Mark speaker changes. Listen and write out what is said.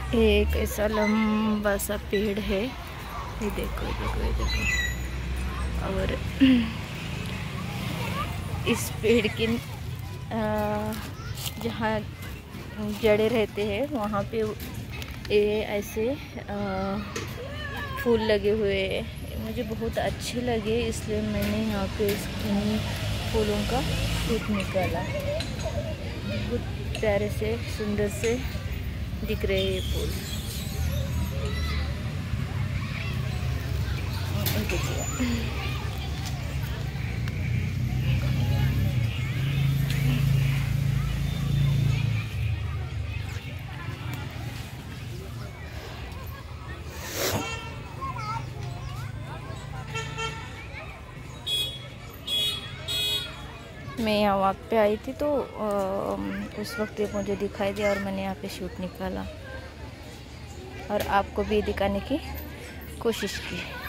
Speaker 1: एक ऐसा लंबा सा पेड़ है, ये देखो ये देखो ये देखो। और इस पेड़ के जहाँ जड़े रहते हैं वहाँ पे ये ऐसे फूल लगे हुए हैं। मुझे बहुत अच्छे लगे, इसलिए मैंने यहाँ पे इन फूलों का शूट निकाला। बहुत प्यारे से सुंदर से दिख रहे हैं ये फूल। मैं यहाँ वहाँ पे आई थी तो उस वक्त ये मुझे दिखाई दिया और मैंने यहाँ पे शूट निकाला और आपको भी दिखाने की कोशिश की।